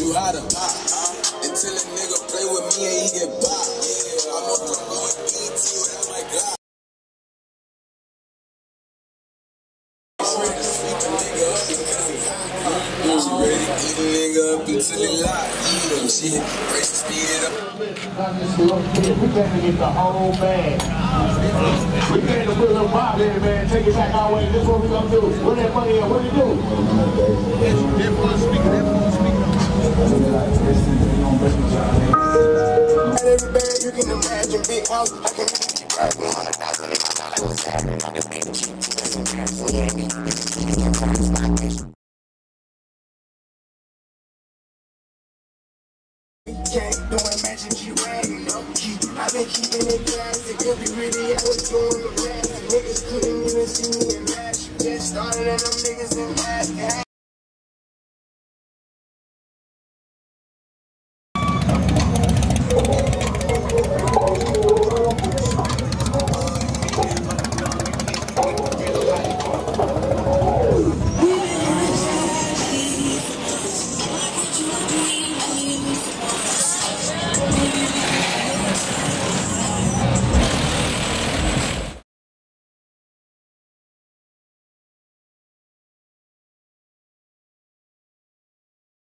you how to pop. Until a nigga play with me and he get pop. Yeah, I'm up from going BT without my God. Ready to sweep a nigga up because he hot. She ready to eat a nigga up until he lock. Eat him, shit. Race to speed it up. We got to get the whole bag. We got to put a little Bob in it, man. Take it back our way. This is what we gonna do. What that money is, what do you do? That for the speaker, that for the speaker. Every bag you can imagine, big house. I can keep right $100,000 in my mouth. I was having on this baby cheap. Don't imagine she riding up key. I've been keeping it classic. Every really I was doing the rap. Niggas couldn't even see me in match. Just started and them niggas in mask.